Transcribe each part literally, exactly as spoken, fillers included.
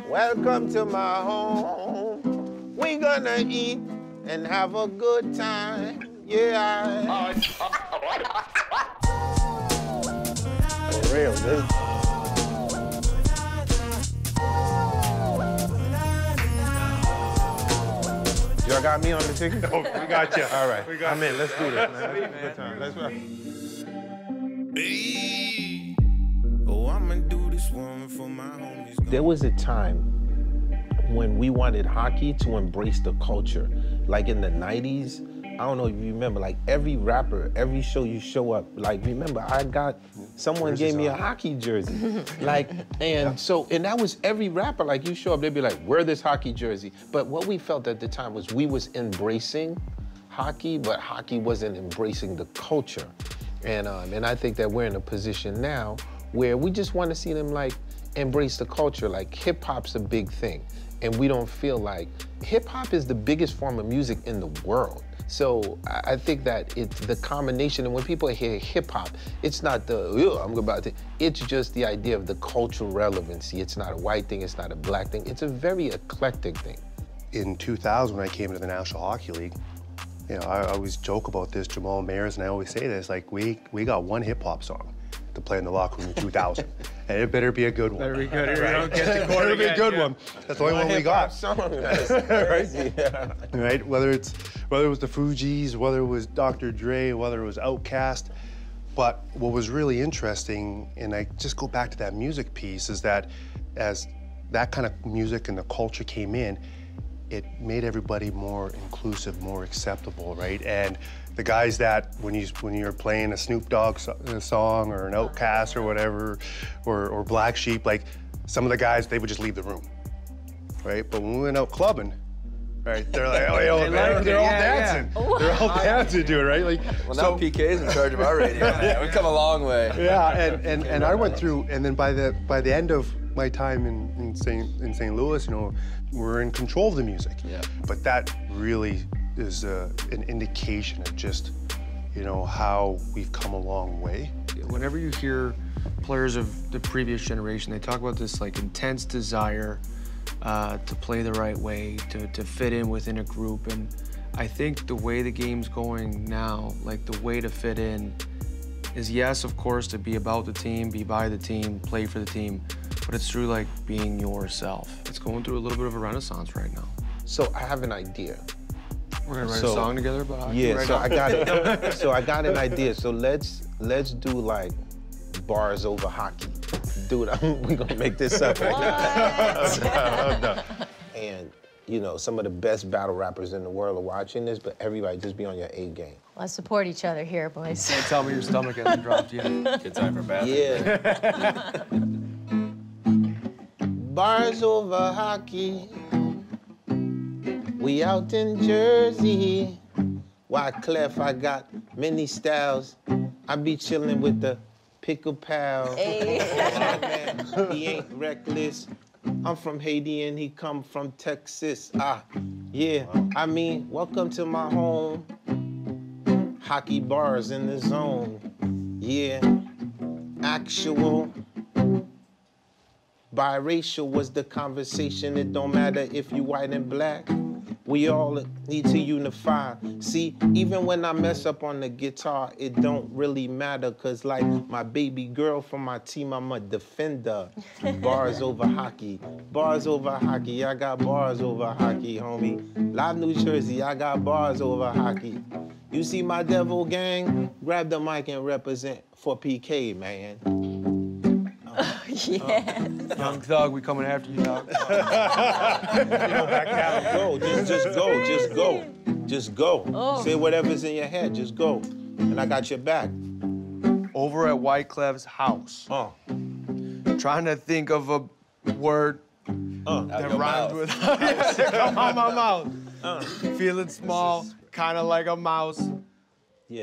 Welcome to my home. We gonna eat and have a good time. Yeah. For real, this. Y'all got me on the ticket? Oh, we got you. All right. We got I'm in. Let's do this, man. Sweet, man. Good time. Let's rock. Hey, oh, I'ma do this one for my homies. There was a time when we wanted hockey to embrace the culture. Like in the nineties, I don't know if you remember, like every rapper, every show you show up, like remember I got, someone Jerseys gave me a on. hockey jersey. Like, and so, and that was every rapper, like you show up, they'd be like, wear this hockey jersey. But what we felt at the time was we was embracing hockey, but hockey wasn't embracing the culture. And, um, and I think that we're in a position now where we just want to see them like embrace the culture. Like hip hop's a big thing. And we don't feel like, hip hop is the biggest form of music in the world. So I think that it's the combination, and when people hear hip hop, it's not the, I'm about to, it's just the idea of the cultural relevancy. It's not a white thing, it's not a black thing. It's a very eclectic thing. In two thousand, when I came into the National Hockey League, you know, I always joke about this, Jamal Mayers, and I always say this, like, we, we got one hip hop song to play in the locker room in two thousand. And it better be a good one. Better be good. Right? Don't get the It better be a good yeah. one. That's the only one we got. Song, that's crazy. Yeah. Right? Whether it's whether it was the Fugees, whether it was Doctor Dre, whether it was Outkast. But what was really interesting, and I just go back to that music piece, is that as that kind of music and the culture came in, it made everybody more inclusive, more acceptable, right? And the guys that, when you when you're playing a Snoop Dogg so a song or an Outkast or whatever, or, or Black Sheep, like some of the guys, they would just leave the room, right? But when we went out clubbing, right, they're like, oh, yo, They they're, like it, they're all yeah, dancing. yeah. They're all dancing to it, right? Like, Well, so, now P K's in charge of our radio. Man. We've come a long way. yeah, and, and, and I went through, and then by the by the end of my time in, in Saint in Saint Louis, you know, we're in control of the music. Yeah. But that really is uh, an indication of just, you know, how we've come a long way. Whenever you hear players of the previous generation, they talk about this like intense desire uh, to play the right way, to, to fit in within a group. And I think the way the game's going now, like the way to fit in is, yes, of course, to be about the team, be by the team, play for the team, but it's through like being yourself. It's going through a little bit of a renaissance right now. So I have an idea. We're gonna write So- a song together about hockey Yeah, right so now. I got it. So I got an idea. So let's let's do like bars over hockey. Dude, I'm, we gonna make this up right now. And you know, some of the best battle rappers in the world are watching this, but everybody just be on your A game. Let's support each other here, boys. Don't tell me your stomach hasn't dropped yet. Good time for bathroom. Yeah. Bars over hockey. We out in Jersey. Why Clef, I got many styles. I be chilling with the pickle pal. Hey. Man, he ain't reckless. I'm from Haiti and he come from Texas. Ah, yeah. I mean, welcome to my home. Hockey bars in the zone. Yeah. Actual. Biracial was the conversation. It don't matter if you white and black. We all need to unify. See, even when I mess up on the guitar, it don't really matter, cause like my baby girl from my team, I'm a defender. Bars over hockey, bars over hockey. I got bars over hockey, homie. Live New Jersey, I got bars over hockey. You see my devil gang? Grab the mic and represent for P K, man. Yeah. Young Thug, we coming after you, dog. Go, just, just go, just go, just go. Oh. Say whatever's in your head, just go. And I got your back. Over at White Clef's house, Uh, trying to think of a word uh. that your rhymes mouth. with yeah, that come out my mouth. Uh. Feeling small, kind of like a mouse. Yeah.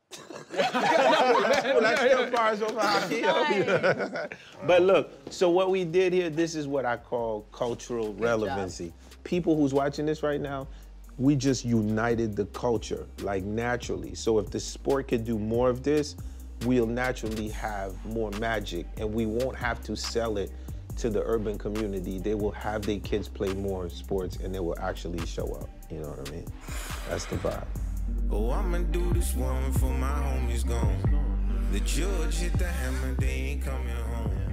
Well, that's still bars over hockey. But look, so what we did here, this is what I call cultural relevancy. People who's watching this right now, we just united the culture, like naturally. So if the sport could do more of this, we'll naturally have more magic, and we won't have to sell it to the urban community, they will have their kids play more sports and they will actually show up. You know what I mean? That's the vibe. Oh, I'ma do this one for my homies gone. The judge hit the hammer, they ain't coming home.